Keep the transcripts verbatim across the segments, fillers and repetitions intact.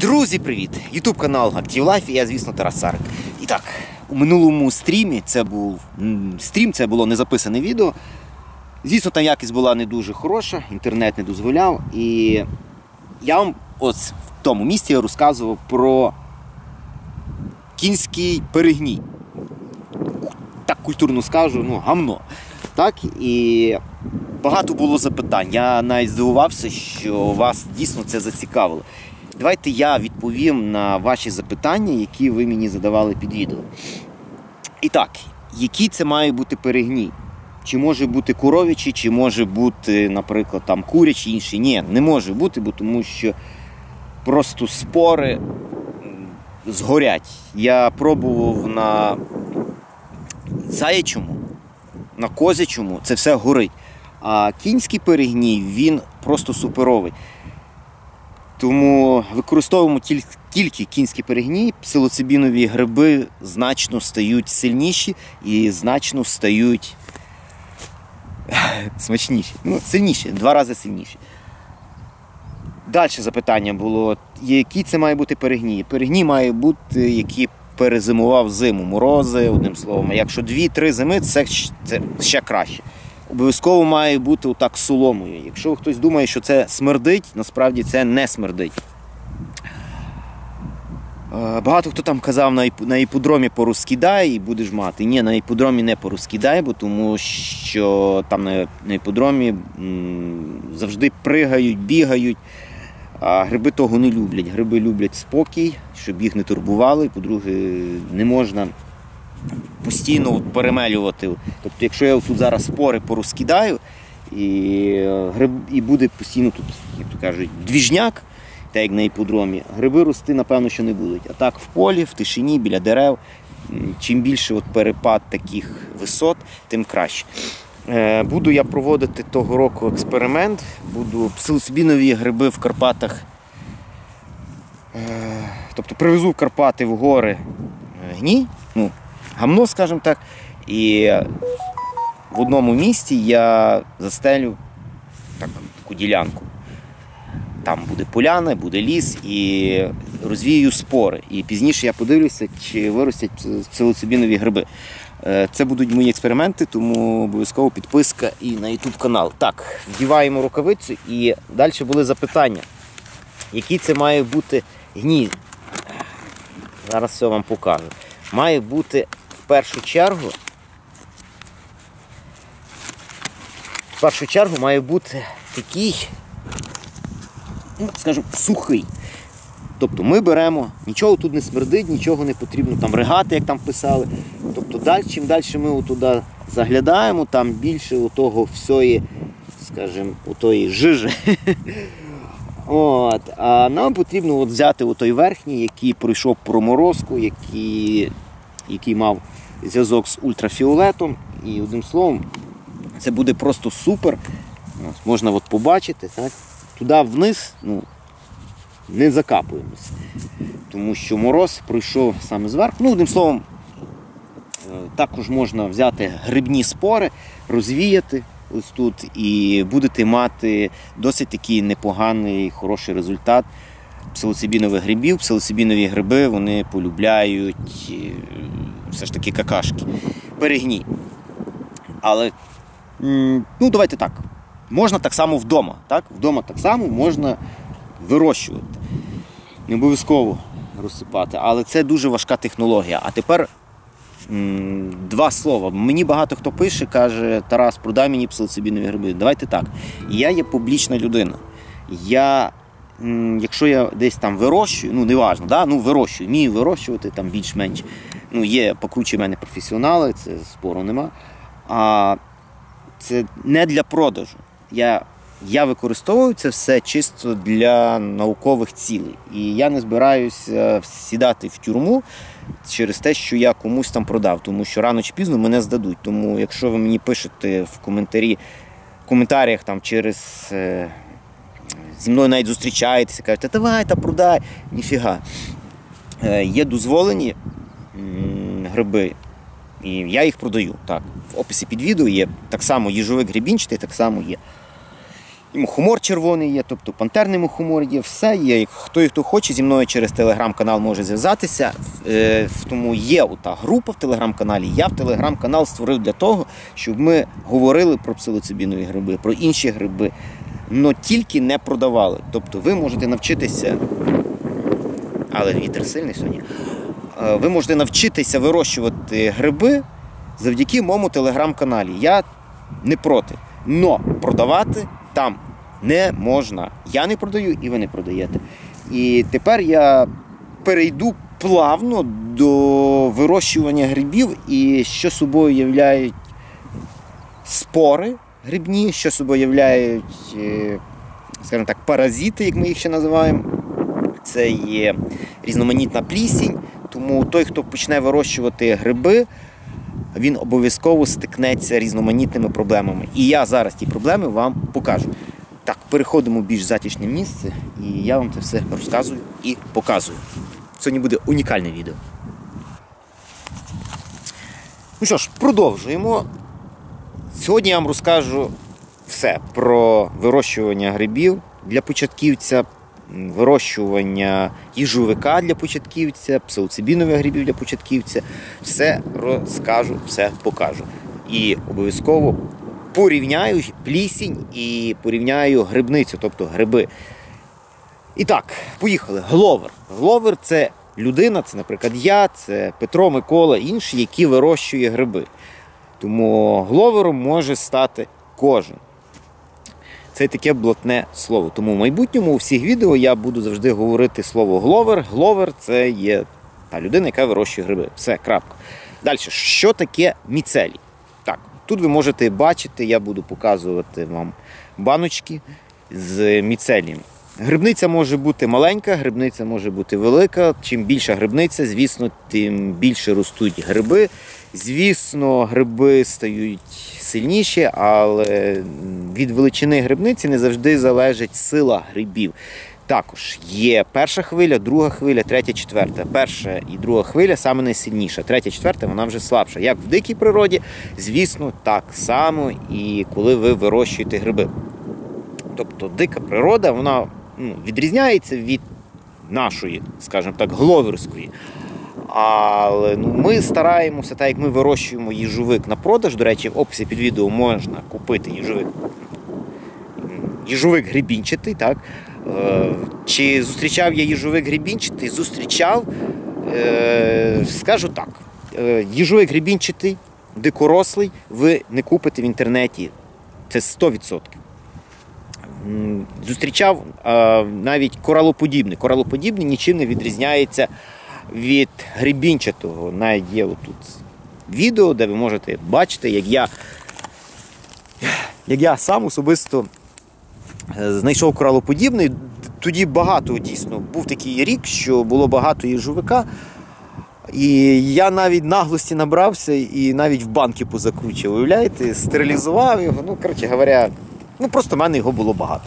Друзі, привіт! Ютуб канал Active Life і я, звісно, Тарас Сарик. І так, у минулому стрімі, це був стрім, це було незаписане відео. Звісно, там якість була не дуже хороша, інтернет не дозволяв. І я вам ось в тому місці розказував про кінський перегній. Так культурно скажу, ну, гамно. Так, і багато було запитань. Я навіть здивувався, що вас дійсно це зацікавило. Давайте я відповім на ваші запитання, які ви мені задавали під відео. І так, який це має бути перегній? Чи може бути коров'ячий, чи може бути, наприклад, там курячий, інший? Ні, не може бути, бо тому що просто спори згорять. Я пробував на заячому, на козячому, це все горить. А кінський перегній, він просто суперовий. Тому використовуємо тільки кінський перегній, псилоцибінові гриби значно стають сильніші і значно стають смачніші. Ну, сильніші, два рази сильніші. Далі запитання було, який це має бути перегній? Перегній має бути, який перезимував зиму, морози, одним словом. А якщо дві-три зими, це, це ще краще. Обов'язково має бути отак соломою. Якщо хтось думає, що це смердить, насправді це не смердить. Багато хто там казав, на іпподромі порозкидай і будеш мати. Ні, на іпподромі не порозкидай, бо тому що там на іпподромі завжди пригають, бігають. А гриби того не люблять. Гриби люблять спокій, щоб їх не турбували. По-друге, не можна постійно перемелювати. Тобто, якщо я тут зараз спори порозкидаю, і, гриб, і буде постійно тут, як то кажуть, двіжняк, так як на іпподромі, гриби рости, напевно, що не будуть. А так в полі, в тишині, біля дерев, чим більше от перепад таких висот, тим краще. Е, буду я проводити того року експеримент, буду псилоцибінові гриби в Карпатах, е, тобто привезу в Карпати в гори гній, ну, гамно, скажімо так, і в одному місці я застелю так, таку ділянку. Там буде поляна, буде ліс і розвію спори. І пізніше я подивлюся, чи виростять псилоцибінові гриби. Це будуть мої експерименти, тому обов'язково підписка і на ютуб канал. Так, вдіваємо рукавицю і далі були запитання. Який це має бути гній? Зараз все вам покажу. Має бути в першу чергу, в першу чергу має бути такий, ну, скажімо, сухий. Тобто ми беремо, нічого тут не смердить, нічого не потрібно там ригати, як там писали. Тобто далі, чим далі ми туди заглядаємо, там більше у того всьої, скажімо, у тої жижі. От. А нам потрібно от взяти у той верхній, який пройшов проморозку, який, який мав зв'язок з ультрафіолетом. І одним словом, це буде просто супер. Ось, можна от побачити, так? Туди вниз, ну, не закапуємося. Тому що мороз пройшов саме зверху. Ну, одним словом, також можна взяти грибні спори, розвіяти ось тут і будете мати досить такий непоганий, хороший результат псилоцибінових грибів. Псилоцибінові гриби, вони полюбляють все ж таки какашки, перегній. Але, ну, давайте так, можна так само вдома, так? Вдома так само можна вирощувати. Не обов'язково розсипати, але це дуже важка технологія. А тепер м, два слова. Мені багато хто пише, каже: Тарас, продай мені псилоцибінові гриби. Давайте так. Я є публічна людина. Я, м, якщо я десь там вирощую, ну, неважно, да? Ну, вирощую, вмію вирощувати там більш-менш. Ну, є покруче мене професіонали, це спору нема. А це не для продажу. Я Я використовую це все чисто для наукових цілей. І я не збираюся сідати в тюрму через те, що я комусь там продав. Тому що рано чи пізно мене здадуть. Тому якщо ви мені пишете в коментарі, в коментарях там через... Е, зі мною навіть зустрічаєтеся, кажете: давай, та продай. Ніфіга. Е, є дозволені м, гриби. І я їх продаю. Так. В описі під відео є так само їжовик гребінчатий, так само є. І мухомор червоний є, тобто пантерний мухомор є, все є. Хто і хто хоче, зі мною через телеграм-канал може зв'язатися. Е, тому є ота група в телеграм-каналі. Я в телеграм-канал створив для того, щоб ми говорили про псилоцибінові гриби, про інші гриби, але тільки не продавали. Тобто ви можете навчитися, але вітер сильний сьогодні, е, ви можете навчитися вирощувати гриби завдяки моєму телеграм-каналі. Я не проти, но продавати там не можна. Я не продаю і ви не продаєте. І тепер я перейду плавно до вирощування грибів і що собою являють спори грибні, що собою являють, скажімо так, паразити, як ми їх ще називаємо. Це є різноманітна плісінь, тому той, хто почне вирощувати гриби, він обов'язково стикнеться різноманітними проблемами. І я зараз ті проблеми вам покажу. Так, переходимо в більш затишне місце, і я вам це все розказую і показую. Сьогодні буде унікальне відео. Ну що ж, продовжуємо. Сьогодні я вам розкажу все про вирощування грибів для початківця, вирощування їжовика для початківця, псилоцибінових грибів для початківця. Все розкажу, все покажу. І обов'язково порівняю плісінь і порівняю грибницю, тобто гриби. І так, поїхали. Гловер. Гловер – це людина, це, наприклад, я, це Петро, Микола, інші, які вирощує гриби. Тому гловером може стати кожен. Це таке блатне слово. Тому в майбутньому у всіх відео я буду завжди говорити слово гловер. Гловер – це є та людина, яка вирощує гриби. Все, крапка. Далі, що таке міцелій? Так, тут ви можете бачити, я буду показувати вам баночки з міцелієм. Грибниця може бути маленька, грибниця може бути велика. Чим більша грибниця, звісно, тим більше ростуть гриби. Звісно, гриби стають сильніші, але від величини грибниці не завжди залежить сила грибів. Також є перша хвиля, друга хвиля, третя, четверта. Перша і друга хвиля саме найсильніша. Третя, четверта, вона вже слабша. Як в дикій природі, звісно, так само і коли ви вирощуєте гриби. Тобто дика природа, вона ну, відрізняється від нашої, скажімо так, гловерської. Але ну, ми стараємося, так як ми вирощуємо їжовик на продаж, до речі, в описі під відео можна купити їжовик, їжовик грибінчатий, так? Е, чи зустрічав я їжовик грибінчатий? Зустрічав, е, скажу так, е, їжовик грибінчатий, дикорослий, ви не купите в інтернеті, це сто відсотків. Зустрічав е, навіть коралоподібний. Коралоподібний нічим не відрізняється від грибінчатого. Навіть є отут відео, де ви можете бачити, як я, як я сам особисто знайшов коралоподібний. Тоді багато, дійсно, був такий рік, що було багато їжовика. І я навіть наглості набрався і навіть в банки позакручував. Уявляєте, стерилізував його. Ну, коротше говоря, ну просто в мене його було багато.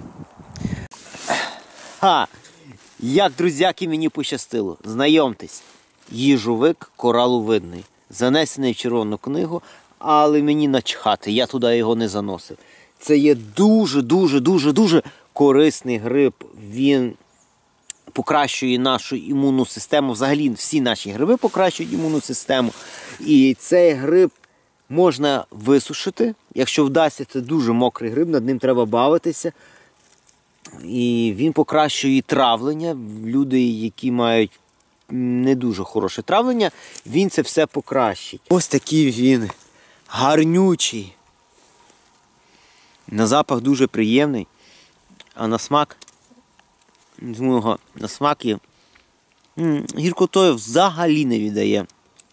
Ха! Як, друзяки, мені пощастило. Знайомтесь, їжовик кораловидний. Занесений в червону книгу, але мені начхати, я туди його не заносив. Це є дуже-дуже-дуже-дуже корисний гриб. Він покращує нашу імунну систему. Взагалі всі наші гриби покращують імунну систему. І цей гриб можна висушити. Якщо вдасться, це дуже мокрий гриб, над ним треба бавитися. І він покращує травлення. Люди, які мають не дуже хороше травлення, він це все покращить. Ось такий він гарнючий. На запах дуже приємний, а на смак, на смак є, гіркотою взагалі не віддає.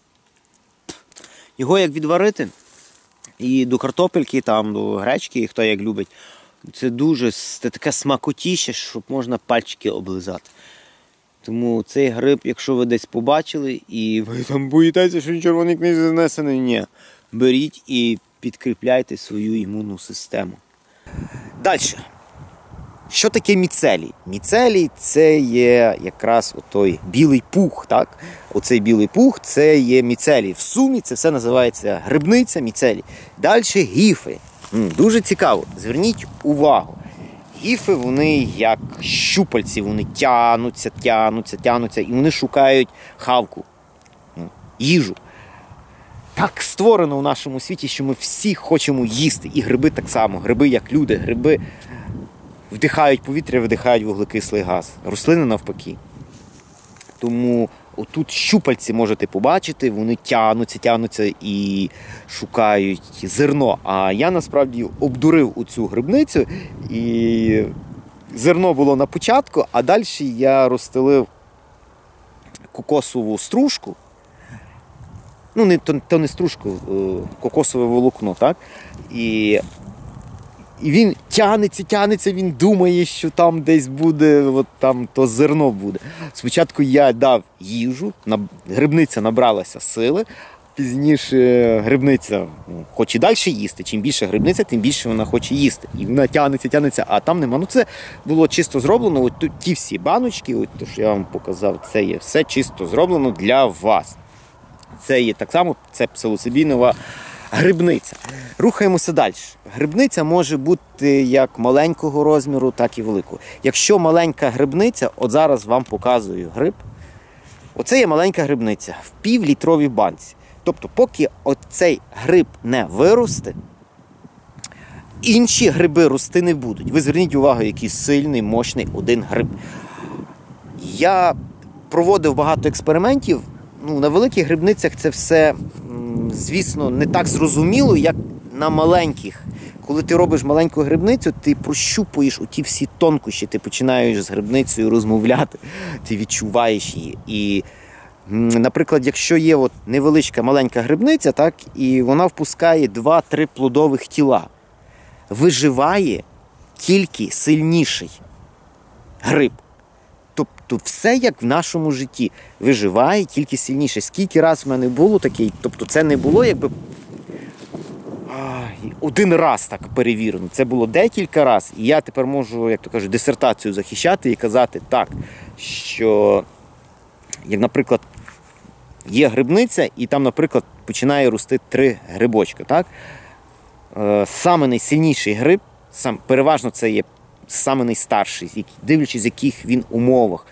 Його як відварити, і до картопельки, там, до гречки, хто як любить, це дуже це таке смакотіще, щоб можна пальчики облизати. Тому цей гриб, якщо ви десь побачили, і ви там боїтеся, що в червоній книзі занесений, ні. Беріть і підкріпляйте свою імунну систему. Далі. Що таке міцелій? Міцелій – це є якраз той білий пух, так? Оцей білий пух – це є міцелій. В сумі це все називається грибниця, міцелій. Далі гіфи. М, дуже цікаво. Зверніть увагу. іфи, вони як щупальці, вони тянуться, тянуться, тянуться, і вони шукають хавку, їжу. Так створено в нашому світі, що ми всі хочемо їсти. І гриби так само. Гриби як люди. Гриби вдихають повітря, видихають вуглекислий газ. Рослини навпаки. Тому отут щупальці можете побачити, вони тягнуться, тягнуться і шукають зерно. А я насправді обдурив у цю грибницю, і зерно було на початку, а далі я розстелив кокосову стружку. Ну, не, то, то не стружку, кокосове волокно, так? І, і він тягнеться, тягнеться, він думає, що там десь буде, от там то зерно буде. Спочатку я дав їжу, грибниця набралася сили, пізніше грибниця ну, хоче далі їсти. Чим більше грибниця, тим більше вона хоче їсти. І вона тягнеться, тягнеться, а там нема. Ну це було чисто зроблено, от тут ті всі баночки, от то, що я вам показав, це є все чисто зроблено для вас. Це є так само, це псилоцибінова грибниця. Рухаємося далі. Грибниця може бути як маленького розміру, так і великого. Якщо маленька грибниця, от зараз вам показую гриб, оце є маленька грибниця в півлітровій банці. Тобто, поки оцей гриб не виросте, інші гриби рости не будуть. Ви зверніть увагу, який сильний, мощний один гриб. Я проводив багато експериментів. Ну, на великих грибницях це все, звісно, не так зрозуміло, як на маленьких. Коли ти робиш маленьку грибницю, ти прощупуєш оті всі тонкощі, ти починаєш з грибницею розмовляти, ти відчуваєш її. І, наприклад, якщо є от невеличка маленька грибниця, так, і вона впускає два-три плодових тіла, виживає тільки сильніший гриб. Тобто все як в нашому житті. Виживає тільки сильніше. Скільки раз в мене було таке, тобто це не було якби один раз так перевірено. Це було декілька разів. І я тепер можу, як то кажуть, дисертацію захищати і казати так, що, як, наприклад, є грибниця, і там, наприклад, починає рости три грибочка. Так? Саме найсильніший гриб, сам, переважно це є саме найстарший, дивлячись, з яких він умовах.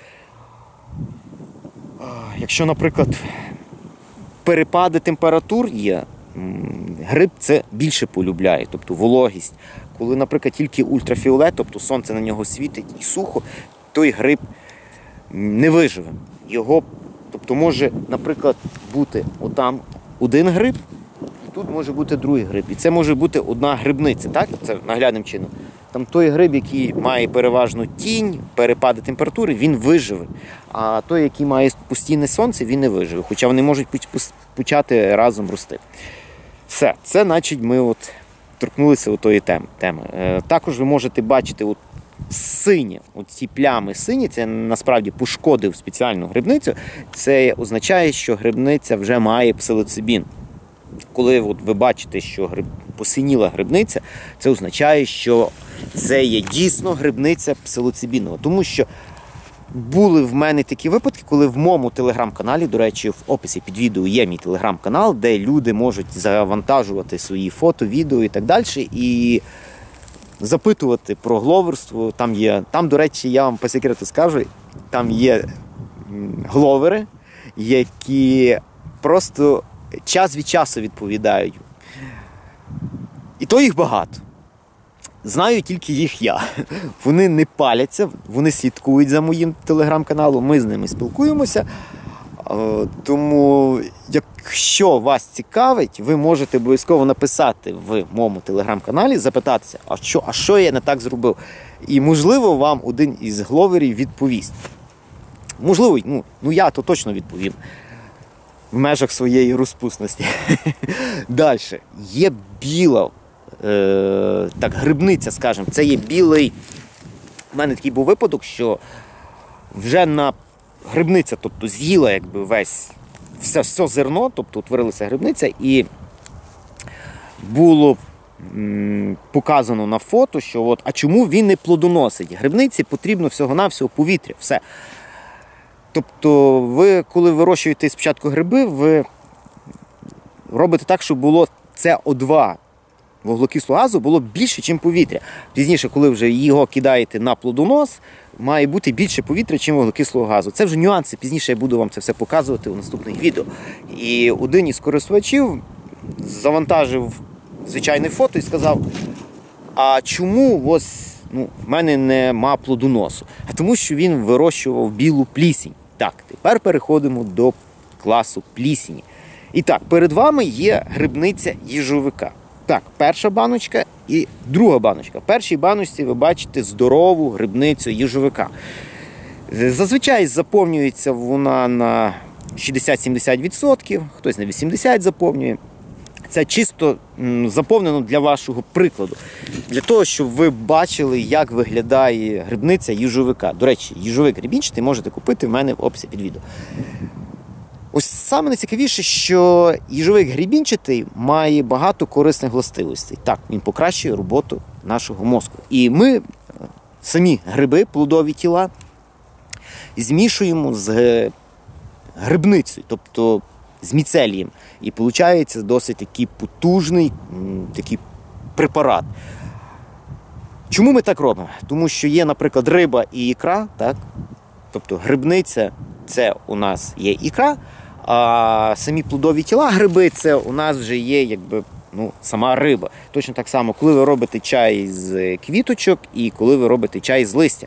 Якщо, наприклад, перепади температур є, гриб це більше полюбляє, тобто вологість. Коли, наприклад, тільки ультрафіолет, тобто сонце на нього світить і сухо, той гриб не виживе. Його, тобто може, наприклад, бути отам один гриб, і тут може бути другий гриб. І це може бути одна грибниця, так? Це наглядним чином. Там той гриб, який має переважну тінь, перепади температури, він виживе. А той, який має постійне сонце, він не виживе. Хоча вони можуть почати разом рости. Все, це, значить, ми от торкнулися отої теми. Е, також ви можете бачити от синє, ці плями сині, це насправді пошкодив спеціальну грибницю. Це означає, що грибниця вже має псилоцибін. Коли от ви бачите, що гриб... посиніла грибниця, це означає, що це є дійсно грибниця псилоцибінова. Тому що були в мене такі випадки, коли в моєму телеграм-каналі, до речі, в описі під відео є мій телеграм-канал, де люди можуть завантажувати свої фото, відео і так далі, і запитувати про гловерство. Там є, там, до речі, я вам по секрету скажу, там є гловери, які просто час від часу відповідають. І то їх багато. Знаю тільки їх я. Вони не паляться, вони слідкують за моїм телеграм-каналом, ми з ними спілкуємося. Тому, якщо вас цікавить, ви можете обов'язково написати в моєму телеграм-каналі, запитатися, а що, а що я не так зробив. І, можливо, вам один із гловерів відповість. Можливо, ну, ну я то точно відповім. В межах своєї розпусності. Далі. Є біла, е, так, грибниця, скажімо. Це є білий. У мене такий був випадок, що вже на грибниця, тобто з'їла якби весь, все, все зерно, тобто утворилася грибниця, і було м, показано на фото, що от, а чому він не плодоносить? Грибниці потрібно всього-навсього повітря, все. Тобто ви, коли вирощуєте спочатку гриби, ви робите так, щоб було С О два. вуглекислого газу було більше, ніж повітря. Пізніше, коли вже його кидаєте на плодонос, має бути більше повітря, ніж вуглекислого газу. Це вже нюанси, пізніше я буду вам це все показувати у наступних відео. І один із користувачів завантажив звичайне фото і сказав, а чому ось, ну, в мене нема плодоносу? А тому, що він вирощував білу плісінь. Так, тепер переходимо до класу плісені. І так, перед вами є грибниця їжовика. Так, перша баночка і друга баночка. В першій баночці ви бачите здорову грибницю їжовика. Зазвичай заповнюється вона на шістдесят-сімдесят відсотків, хтось на вісімдесят відсотків заповнює. Це чисто заповнено для вашого прикладу. Для того, щоб ви бачили, як виглядає грибниця їжовика. До речі, їжовик грибінчатий можете купити в мене в описі під відео. Ось саме найцікавіше, що їжовик грибінчатий має багато корисних властивостей. Так, він покращує роботу нашого мозку. І ми самі гриби, плодові тіла, змішуємо з грибницею, тобто з міцелієм. І виходить досить такий потужний такий препарат. Чому ми так робимо? Тому що є, наприклад, риба і ікра, так? Тобто грибниця – це у нас є ікра, а самі плодові тіла гриби – це у нас вже є якби, ну, сама риба. Точно так само, коли ви робите чай з квіточок і коли ви робите чай з листя.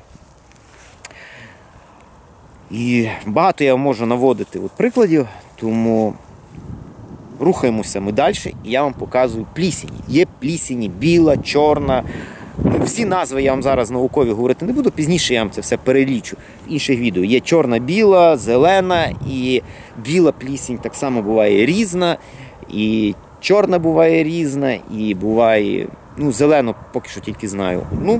І багато я можу наводити от прикладів, тому рухаємося ми далі, і я вам показую плісені. Є плісені біла, чорна. Всі назви я вам зараз наукові говорити не буду, пізніше я вам це все перелічу в інших відео. Є чорна, біла, зелена, і біла плісень так само буває різна, і чорна буває різна, і буває, ну, зелену поки що тільки знаю одну.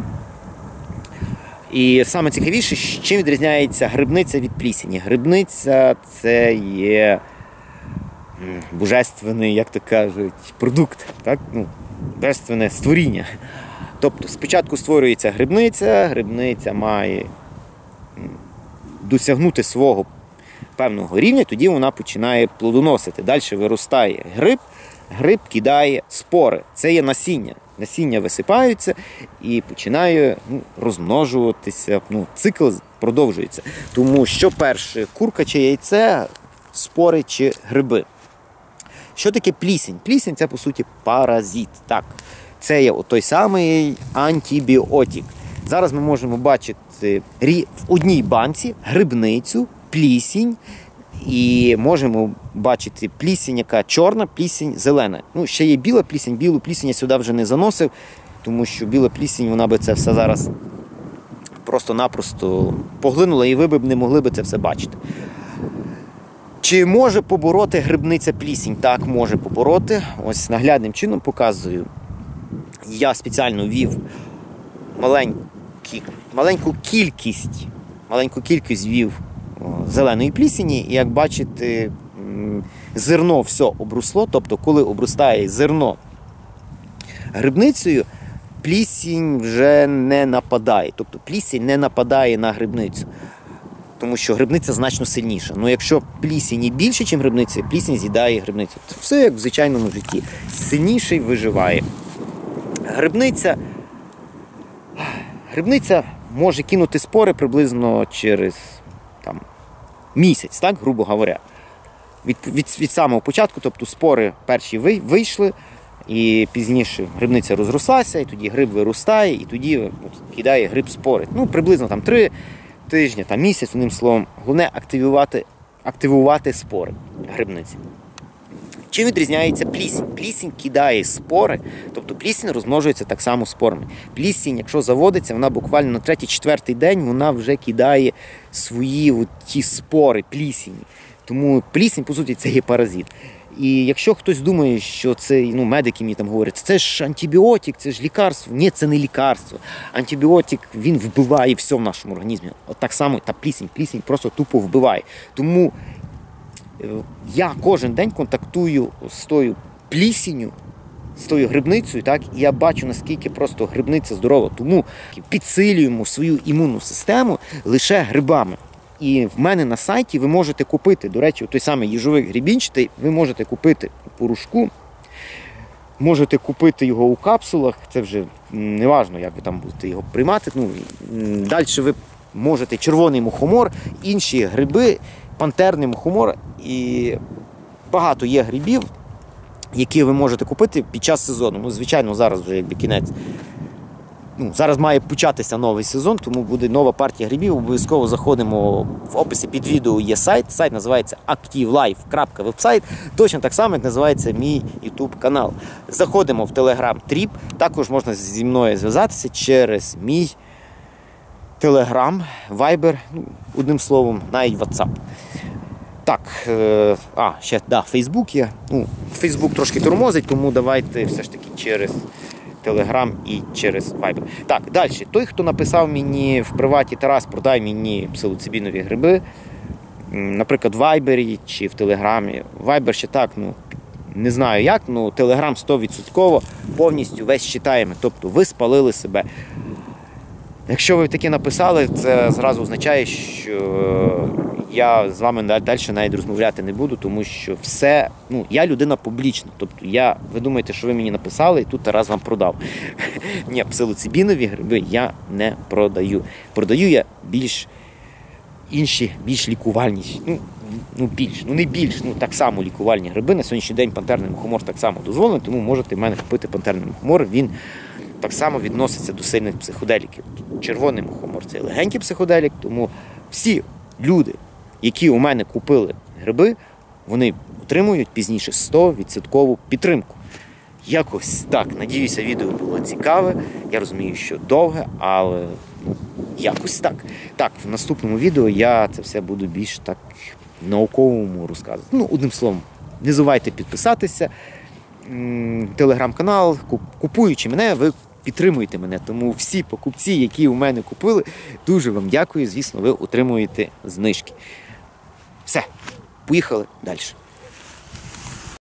І саме цікавіше, чим відрізняється грибниця від плісені. Грибниця – це є божественний, як то кажуть, продукт, так? Ну, божественне створіння. Тобто спочатку створюється грибниця, грибниця має досягнути свого певного рівня, тоді вона починає плодоносити. Далі виростає гриб, гриб кидає спори. Це є насіння. Насіння висипаються і починає, ну, розмножуватися, ну, цикл продовжується. Тому що перше, курка чи яйце, спори чи гриби. Що таке плісень? Плісень – це, по суті, паразит. Так, це є той самий антибіотик. Зараз ми можемо бачити в одній банці грибницю, плісінь, і можемо бачити плісінь, яка чорна, плісінь зелена. Ну, ще є біла плісінь, білу плісінь я сюди вже не заносив, тому що біла плісінь, вона би це все зараз просто-напросто поглинула, і ви б не могли би це все бачити. Чи може побороти грибниця плісінь? Так, може побороти. Ось наглядним чином показую. Я спеціально ввів маленькі, маленьку кількість, маленьку кількість ввів зеленої плісені, і як бачите, зерно все обросло, тобто коли обростає зерно грибницею, плісінь вже не нападає, тобто плісінь не нападає на грибницю, тому що грибниця значно сильніша. Ну якщо плісені більше, ніж грибниця, плісінь з'їдає грибницю. Все як в звичайному житті. Сильніший виживає. Грибниця, грибниця може кинути спори приблизно через там, місяць, так, грубо говоря. Від, від, від самого початку, тобто спори перші вийшли, і пізніше грибниця розрослася, і тоді гриб виростає, і тоді от, кидає гриб спори. Ну, приблизно там три тижні, там, місяць, одним словом. Головне активувати, активувати спори грибниці. Чим відрізняється плісінь? Плісінь кидає спори, тобто плісінь розмножується так само спорами. Плісінь, якщо заводиться, вона буквально на третій-четвертий день вона вже кидає свої от ті спори, плісені. Тому плісінь, по суті, це є паразит. І якщо хтось думає, що це, ну, медики мені там говорять, це ж антибіотик, це ж лікарство. Ні, це не лікарство. Антибіотик, він вбиває все в нашому організмі. От так само та плісінь, плісінь просто тупо вбиває. Тому я кожен день контактую з тою плісінню, з тою грибницею, так, і я бачу, наскільки просто грибниця здорова. Тому підсилюємо свою імунну систему лише грибами. І в мене на сайті ви можете купити, до речі, той самий їжовик грибінчатий, ви можете купити порошку Можете купити його у капсулах, це вже не важливо, як ви там будете його приймати. Ну, далі ви можете червоний мухомор, інші гриби, пантерний мухомор. І багато є грибів, які ви можете купити під час сезону. Ну, звичайно, зараз вже якби кінець. Ну, зараз має початися новий сезон, тому буде нова партія грибів. Обов'язково заходимо в описі під відео, є сайт. Сайт називається актив лайф крапка вебсайт. Точно так само, як називається мій ютуб канал. Заходимо в Telegram Trip. Також можна зі мною зв'язатися через мій Telegram, Viber, ну, одним словом, навіть WhatsApp. Так, е, а, ще, да, Facebook є. Ну, Facebook трошки тормозить, тому давайте все ж таки через Telegram і через Viber. Так, далі. Той, хто написав мені в приваті: Тарас, продай мені псилоцибінові гриби, наприклад, в Viber чи в Телеграмі. Viber ще так, ну, не знаю як, ну, Telegram сто відсотків повністю весь читаємо. Тобто ви спалили себе. Якщо ви таке написали, це зразу означає, що я з вами далі навіть розмовляти не буду, тому що все, ну, я людина публічна. Тобто я, ви думаєте, що ви мені написали і тут Тарас вам продав. Ні, псилоцибінові гриби я не продаю. Продаю я більш інші, більш лікувальні, ну, ну більш, ну не більш, ну так само лікувальні гриби. На сьогоднішній день пантерний мухомор так само дозволений, тому можете в мене купити пантерний мухомор. Він так само відноситься до сильних психоделіків. Червоний мухомор – це легенький психоделік, тому всі люди, які у мене купили гриби, вони отримують пізніше сто відсотків підтримку. Якось так. Надіюся, відео було цікаве. Я розумію, що довге, але ну, якось так. Так, в наступному відео я це все буду більш так науковому розказувати. Ну, одним словом, не забувайте підписатися. Телеграм-канал, купуючи мене, ви підтримуєте мене. Тому всі покупці, які у мене купили, дуже вам дякую. Звісно, ви отримуєте знижки. Все, поїхали далі.